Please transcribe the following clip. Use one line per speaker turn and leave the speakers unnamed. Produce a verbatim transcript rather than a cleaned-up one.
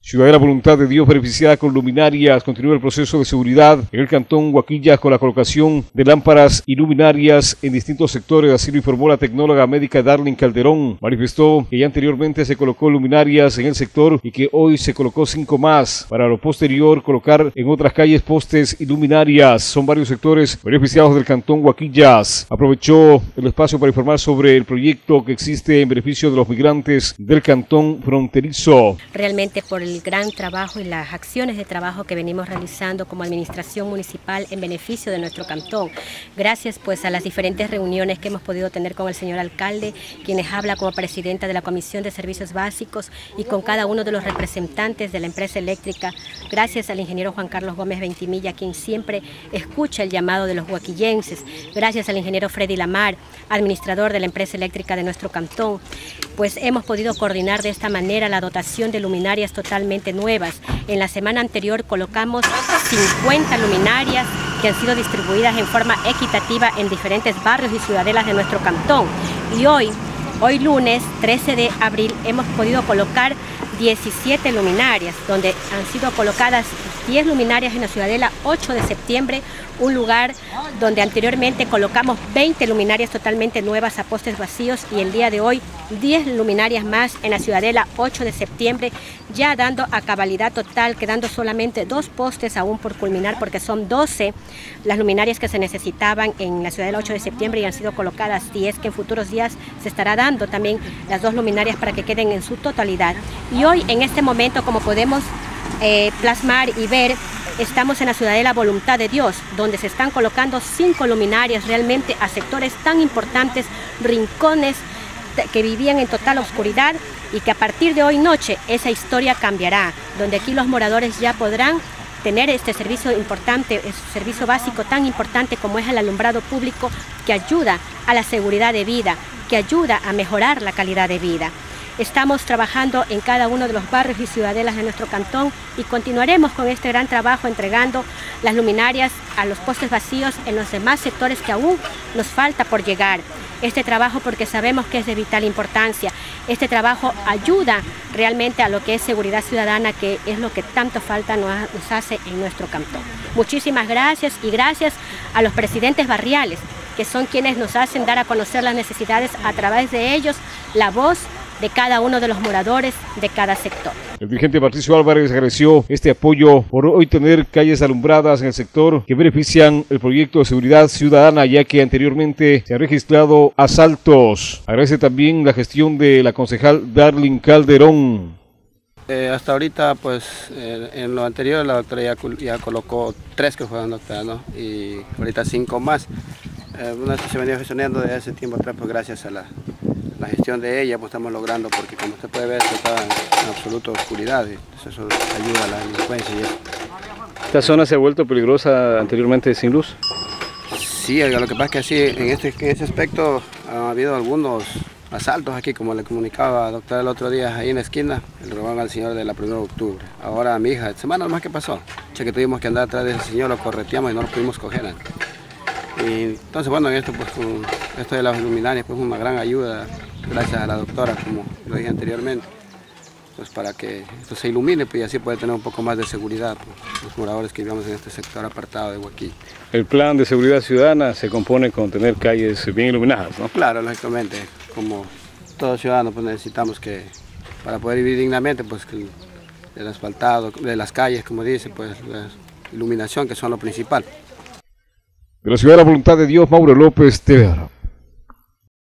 Ciudadela Voluntad de Dios beneficiada con luminarias. Continúa el proceso de seguridad en el cantón Huaquillas con la colocación de lámparas y luminarias en distintos sectores. Así lo informó la tecnóloga médica Darlene Calderón. Manifestó que ya anteriormente se colocó luminarias en el sector y que hoy se colocó cinco más. Para lo posterior colocar en otras calles postes y luminarias. Son varios sectores beneficiados del cantón Huaquillas. Aprovechó el espacio para informar sobre el proyecto que existe en beneficio de los migrantes del cantón fronterizo.
Realmente por el el gran trabajo y las acciones de trabajo que venimos realizando como administración municipal en beneficio de nuestro cantón. Gracias pues a las diferentes reuniones que hemos podido tener con el señor alcalde, quienes habla como presidenta de la Comisión de Servicios Básicos y con cada uno de los representantes de la empresa eléctrica. Gracias al ingeniero Juan Carlos Gómez Ventimilla, quien siempre escucha el llamado de los huaquillenses. Gracias al ingeniero Freddy Lamar, administrador de la empresa eléctrica de nuestro cantón. Pues hemos podido coordinar de esta manera la dotación de luminarias totalmente nuevas. En la semana anterior colocamos cincuenta luminarias que han sido distribuidas en forma equitativa en diferentes barrios y ciudadelas de nuestro cantón. Y hoy, hoy lunes trece de abril, hemos podido colocar diecisiete luminarias, donde han sido colocadas diez luminarias en la ciudadela ocho de septiembre, un lugar donde anteriormente colocamos veinte luminarias totalmente nuevas a postes vacíos, y el día de hoy diez luminarias más en la ciudadela ocho de septiembre, ya dando a cabalidad total, quedando solamente dos postes aún por culminar, porque son doce las luminarias que se necesitaban en la ciudadela ocho de septiembre y han sido colocadas diez, que en futuros días se estará dando también las dos luminarias para que queden en su totalidad. Y hoy en este momento, como podemos eh, plasmar y ver, estamos en la ciudadela Voluntad de Dios, donde se están colocando cinco luminarias realmente a sectores tan importantes, rincones que vivían en total oscuridad, y que a partir de hoy noche esa historia cambiará, donde aquí los moradores ya podrán tener este servicio importante, este servicio básico tan importante como es el alumbrado público, que ayuda a la seguridad de vida, que ayuda a mejorar la calidad de vida. Estamos trabajando en cada uno de los barrios y ciudadelas de nuestro cantón y continuaremos con este gran trabajo entregando las luminarias a los postes vacíos en los demás sectores que aún nos falta por llegar. Este trabajo porque sabemos que es de vital importancia. Este trabajo ayuda realmente a lo que es seguridad ciudadana, que es lo que tanto falta nos hace en nuestro cantón. Muchísimas gracias, y gracias a los presidentes barriales, que son quienes nos hacen dar a conocer las necesidades, a través de ellos la voz de cada uno de los moradores de cada sector.
El dirigente Patricio Álvarez agradeció este apoyo por hoy tener calles alumbradas en el sector que benefician el proyecto de seguridad ciudadana, ya que anteriormente se han registrado asaltos. Agradece también la gestión de la concejal Darlene Calderón.
Eh, hasta ahorita, pues, eh, en lo anterior la doctora ya, ya colocó tres que fueron doctora, ¿no? Y ahorita cinco más. Eh, una que se venía gestionando desde hace tiempo atrás, pues gracias a la la gestión de ella, pues estamos logrando, porque como usted puede ver, está en, en absoluta oscuridad, y eso ayuda a la delincuencia y eso.
¿Esta zona se ha vuelto peligrosa anteriormente sin luz?
Sí, lo que pasa es que sí, en este, en este aspecto ha habido algunos asaltos aquí, como le comunicaba a la doctora el otro día, ahí en la esquina, le robaron al señor de la primera de octubre. Ahora a mi hija, semana más que pasó, che, que tuvimos que andar atrás de ese señor, lo correteamos y no lo pudimos coger. Y entonces, bueno, en esto, pues, con esto de las luminarias, pues una gran ayuda, gracias a la doctora, como lo dije anteriormente, pues para que esto se ilumine, pues, y así puede tener un poco más de seguridad, pues, los moradores que vivimos en este sector apartado de Huaquillas.
El plan de seguridad ciudadana se compone con tener calles bien iluminadas, ¿no?
Claro, lógicamente, como todo ciudadano, pues necesitamos que, para poder vivir dignamente, pues que el, el asfaltado, de las calles, como dice, pues la iluminación, que son lo principal.
De la Ciudadela Voluntad de Dios, Mauro López, T V R.